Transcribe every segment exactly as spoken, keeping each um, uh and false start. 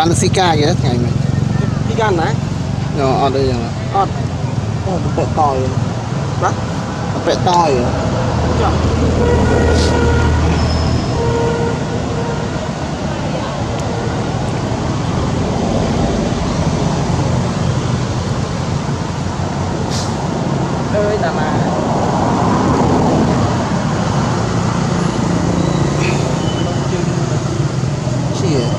ăn xì ca vậy ngày mình xì ca này rồi ở đây rồi ở oh bẹ tỏi đó bẹ tỏi ơi ta mà gì vậy?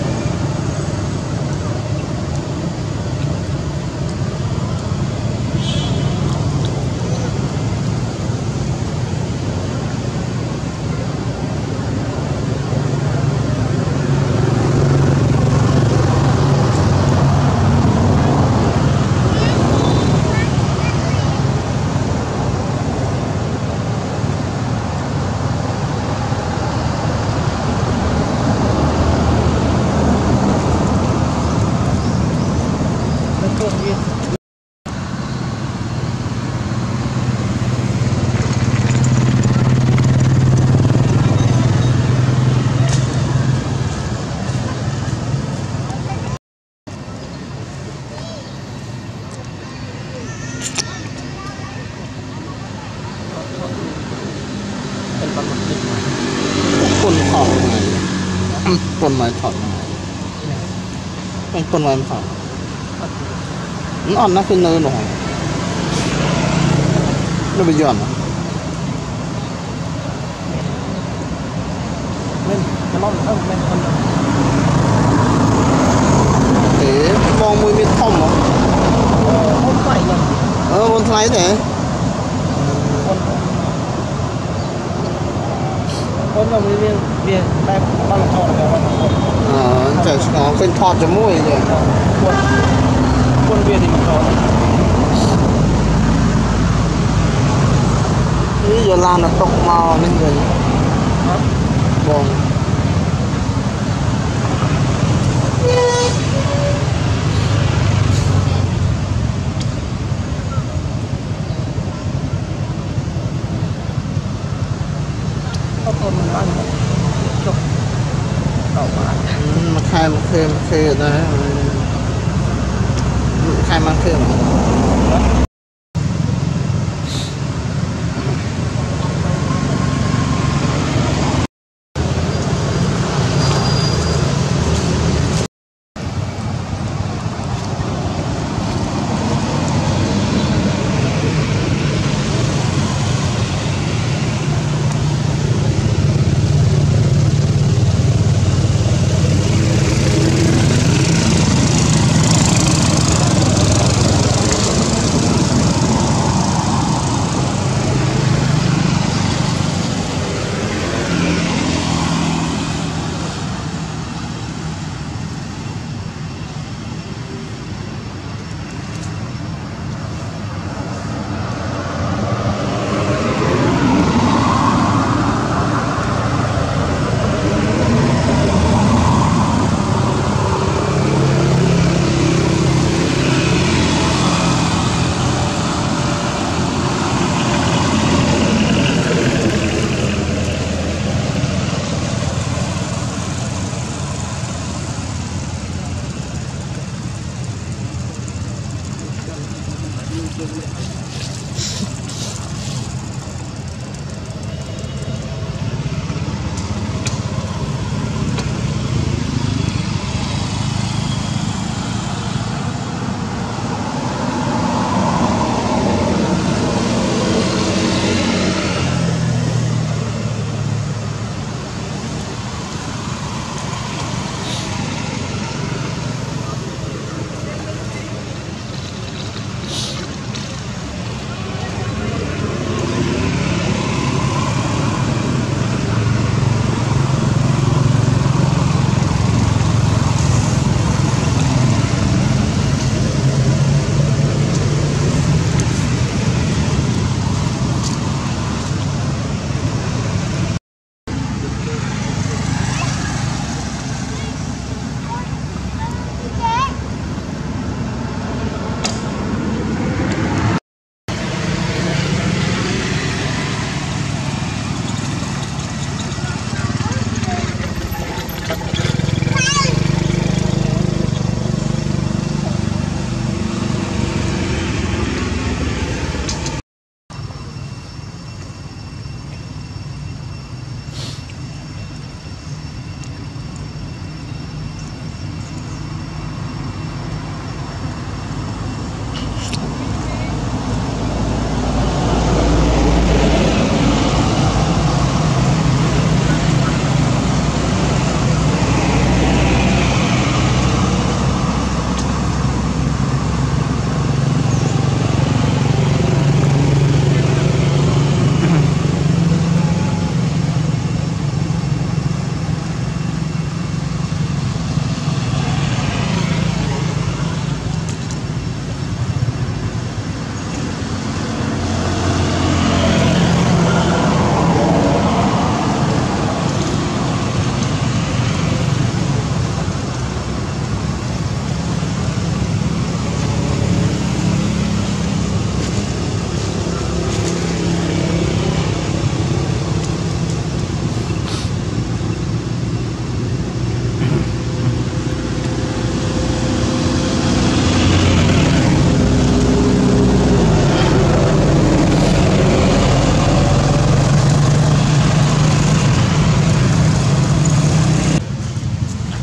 Pun thọt này pun mai thọt này pun mai thọt nó ăn nó cái nơi rồi nó bị giòn lên cái món không lên không thế mong mùi miết thông không không phải nhỉ ờ con thấy thế con là cái viên viên tay bằng thọt rồi ờ trời nóเป็นทอดจมูกvậy quân quân viên thì mình thọt bây giờ làm là tộc màu nên rồi bon có con mình ăn chụp đậu mà mà khai mà khê mà khê ở đây khai mà khê mà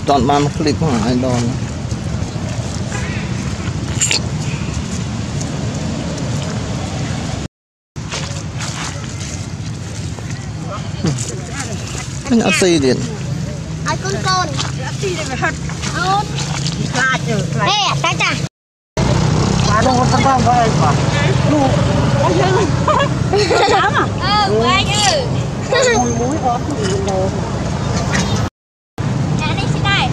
toàn ban clip của ai đòn anh ăn xì điện ai con con xì để hật ôn la chữ ê ta cha bà đâu có tao vậy mà lu anh chứ dám à ờ anh ơi mùi muối đó nhà đi xin đây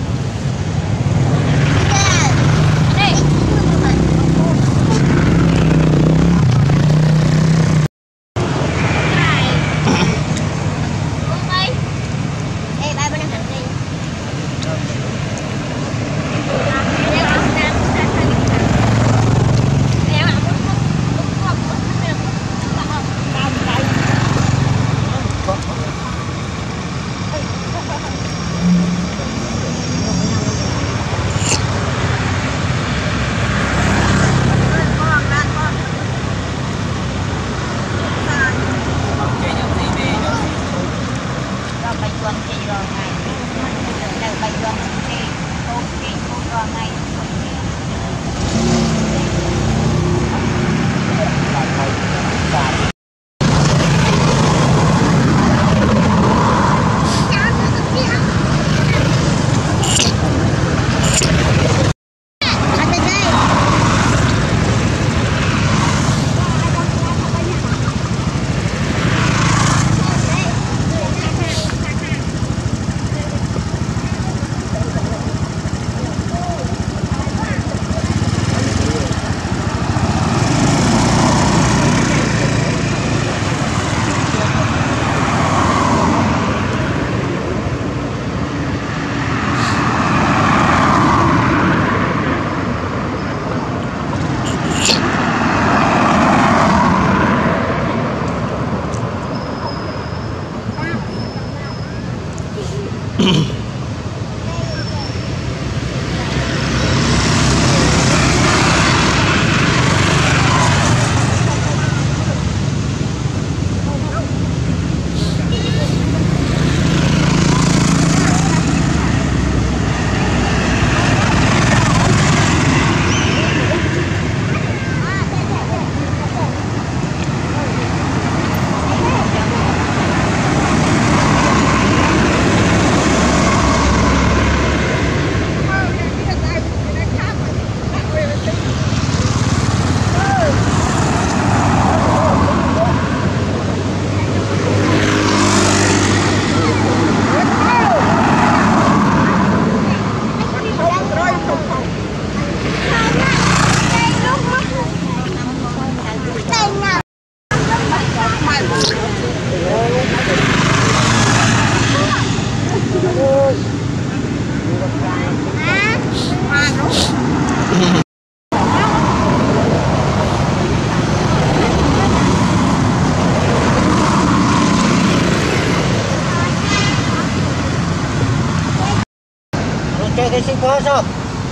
chơi cái sinh quá sao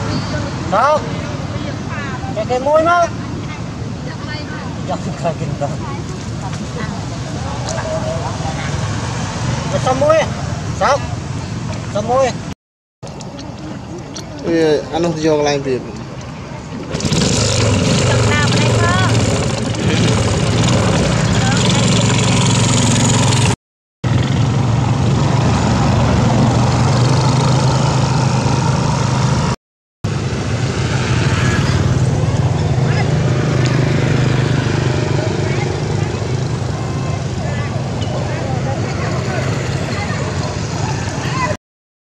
sao chơi cái môi nó chắc là kinh đó sao môi sao sao môi ăn không vô lại việc